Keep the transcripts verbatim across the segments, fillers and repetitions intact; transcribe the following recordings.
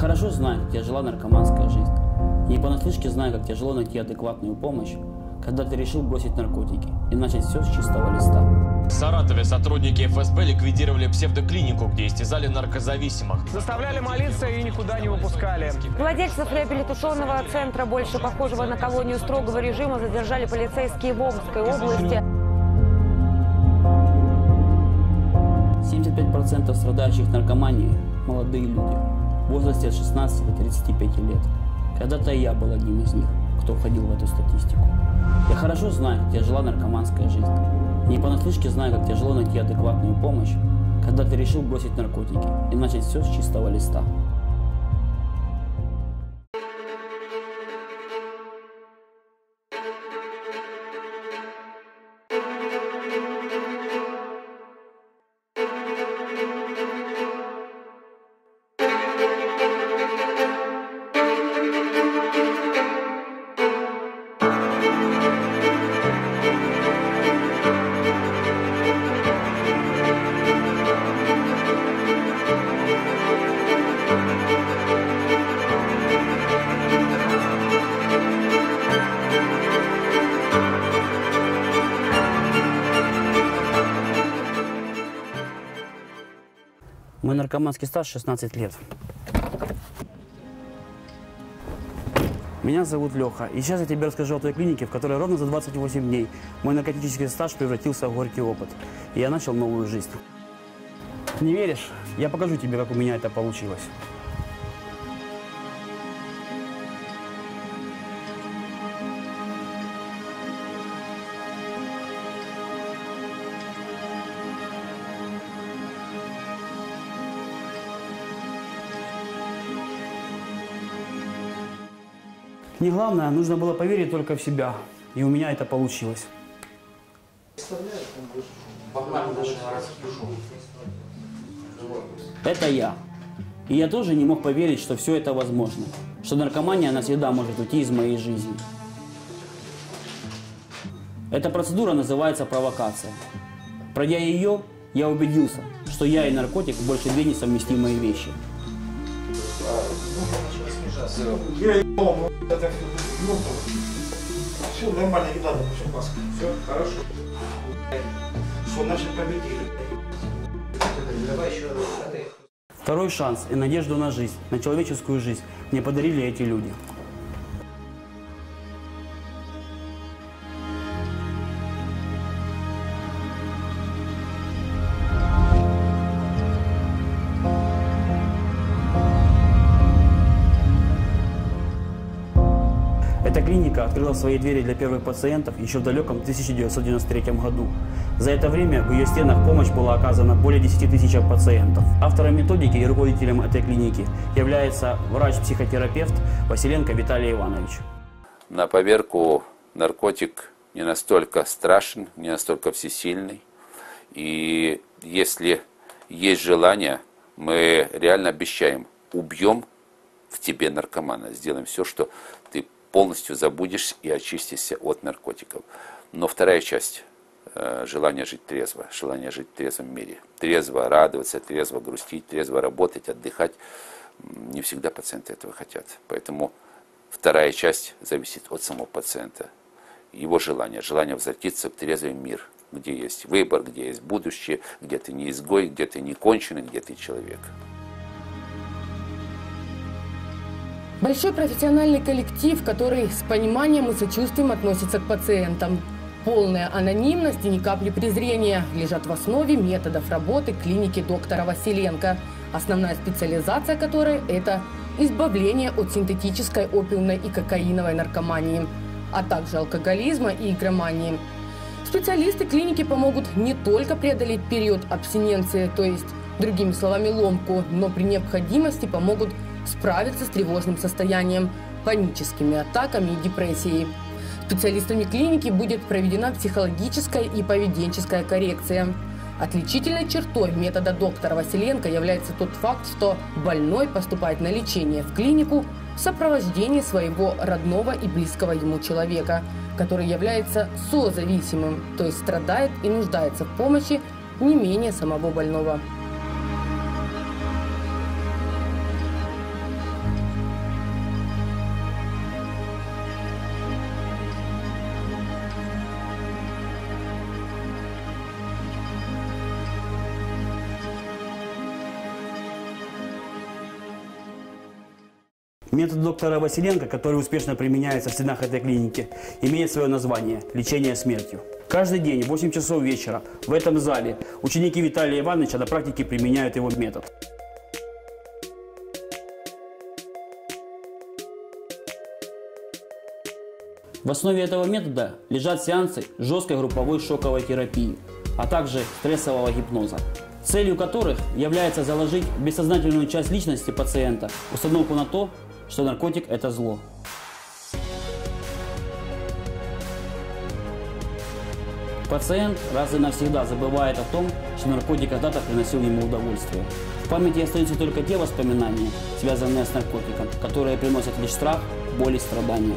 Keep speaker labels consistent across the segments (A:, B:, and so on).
A: хорошо знаю, как тяжела наркоманская жизнь. Не понаслышке знаю, как тяжело найти адекватную помощь, когда ты решил бросить наркотики и начать все с чистого листа.
B: В Саратове сотрудники эф эс бэ ликвидировали псевдоклинику, где истязали наркозависимых.
C: Заставляли молиться и никуда не выпускали.
D: Владельцев реабилитационного центра, больше похожего на колонию строгого режима, задержали полицейские в Омской области.
A: семьдесят пять процентов страдающих наркоманией – молодые люди в возрасте от шестнадцати до тридцати пяти лет. Когда-то я был одним из них, кто входил в эту статистику. Я хорошо знаю, как тяжела наркоманская жизнь. Не понаслышке знаю, как тяжело найти адекватную помощь, когда ты решил бросить наркотики и начать все с чистого листа. Мой наркоманский стаж шестнадцать лет. Меня зовут Леха, и сейчас я тебе расскажу о той клинике, в которой ровно за двадцать восемь дней мой наркотический стаж превратился в горький опыт, и я начал новую жизнь. Не веришь? Я покажу тебе, как у меня это получилось. Не главное, нужно было поверить только в себя. И у меня это получилось. Это я. И я тоже не мог поверить, что все это возможно. Что наркомания навсегда может уйти из моей жизни. Эта процедура называется провокация. Пройдя ее, я убедился, что я и наркотик больше две несовместимые вещи.
E: Я ебал, это ну, все нормально, не надо, все, все хорошо. Что, значит, победили? Давай еще раз.
A: Второй шанс и надежду на жизнь, на человеческую жизнь мне подарили эти люди. Эта клиника открыла свои двери для первых пациентов еще в далеком тысяча девятьсот девяносто третьем году. За это время в ее стенах помощь была оказана более десяти тысячам пациентов. Автором методики и руководителем этой клиники является врач-психотерапевт Василенко Виталий Иванович.
F: На поверку наркотик не настолько страшен, не настолько всесильный. И если есть желание, мы реально обещаем, убьем в тебе наркомана, сделаем все, что ты полностью забудешься и очистишься от наркотиков. Но вторая часть э, – желание жить трезво, желание жить в трезвом мире. Трезво радоваться, трезво грустить, трезво работать, отдыхать. Не всегда пациенты этого хотят. Поэтому вторая часть зависит от самого пациента. Его желание, желание возвратиться в трезвый мир, где есть выбор, где есть будущее, где ты не изгой, где ты не конченый, где ты человек.
G: Большой профессиональный коллектив, который с пониманием и сочувствием относится к пациентам. Полная анонимность и ни капли презрения лежат в основе методов работы клиники доктора Василенко, основная специализация которой – это избавление от синтетической опиумной и кокаиновой наркомании, а также алкоголизма и игромании. Специалисты клиники помогут не только преодолеть период абстиненции, то есть, другими словами, ломку, но при необходимости помогут справиться с тревожным состоянием, паническими атаками и депрессией. Специалистами клиники будет проведена психологическая и поведенческая коррекция. Отличительной чертой метода доктора Василенко является тот факт, что больной поступает на лечение в клинику в сопровождении своего родного и близкого ему человека, который является созависимым, то есть страдает и нуждается в помощи не менее самого больного.
A: Метод доктора Василенко, который успешно применяется в стенах этой клиники, имеет свое название – лечение смертью. Каждый день в восемь часов вечера в этом зале ученики Виталия Ивановича на практике применяют его метод. В основе этого метода лежат сеансы жесткой групповой шоковой терапии, а также стрессового гипноза, целью которых является заложить в бессознательную часть личности пациента установку на то, что наркотик – это зло. Пациент раз и навсегда забывает о том, что наркотик когда-то приносил ему удовольствие. В памяти остаются только те воспоминания, связанные с наркотиком, которые приносят лишь страх, боль и страдания.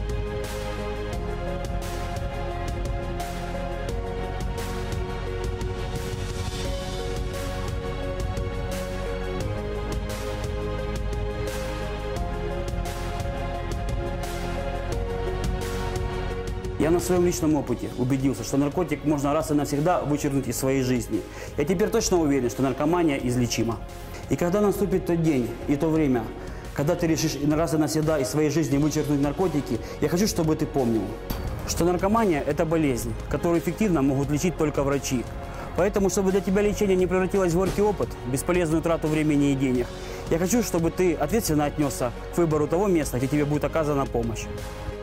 A: Я на своем личном опыте убедился, что наркотик можно раз и навсегда вычеркнуть из своей жизни. Я теперь точно уверен, что наркомания излечима. И когда наступит тот день и то время, когда ты решишь раз и навсегда из своей жизни вычеркнуть наркотики, я хочу, чтобы ты помнил, что наркомания – это болезнь, которую эффективно могут лечить только врачи. Поэтому, чтобы для тебя лечение не превратилось в горький опыт, бесполезную трату времени и денег, я хочу, чтобы ты ответственно отнесся к выбору того места, где тебе будет оказана помощь.